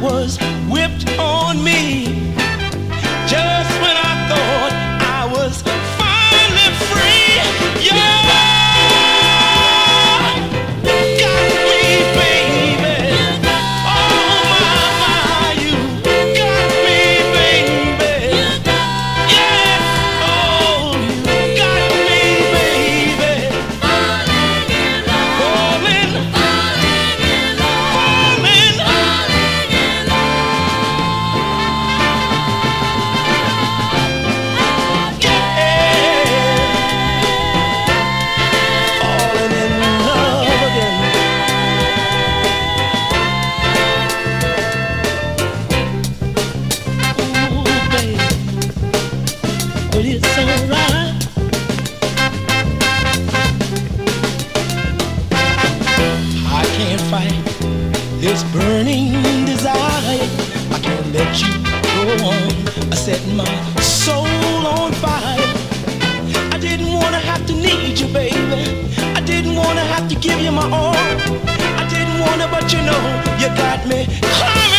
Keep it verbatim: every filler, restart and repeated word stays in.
was whipped on me. Just when I thought I was finally free, you got me, baby. Oh my, my, you got me, baby. Yeah, oh, you got me, baby. Falling in love, falling, falling in love, falling, falling in love. Yeah, falling in love again. Ooh, baby, but it's alright. I can't fight this burning desire. I can't let you go on, setting my soul on fire. I didn't wanna have to need you, baby. I didn't wanna have to give you my all. I didn't wanna, but you know, you got me coming.